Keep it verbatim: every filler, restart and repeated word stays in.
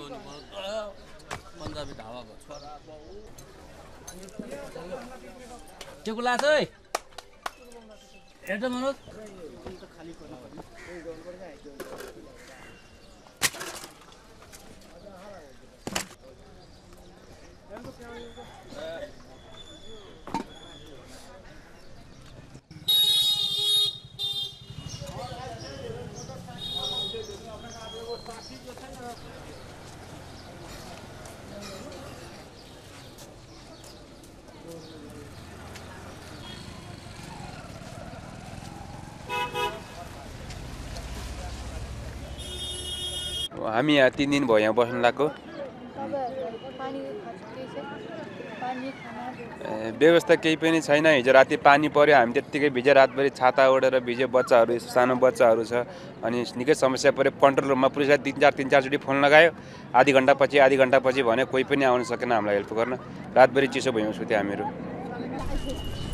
पन्जाबी ढाबाको छोरा के को लाछ है हेर्छ मनोज हामी यहाँ तीन दिन भयो यहाँ बस्न लाग्को व्यवस्था केही पनि छैन हिजो राति पानी पर्यो हामी त्यतिकै भिजे रातभरि छाता ओढेर भिजे बच्चाहरू सानो बच्चाहरू छ अनि निकै समस्या पर्यो कन्ट्रोल रुममा पुलिसलाई तिन चार तिन चारचोटि फोन लगायो आधी घन्टा पछि आधी घन्टा पछि भने कोही पनि आउन सकेन हामीलाई हेल्प गर्न रातभरि चिसो भयौँ सुत्यो हामीहरू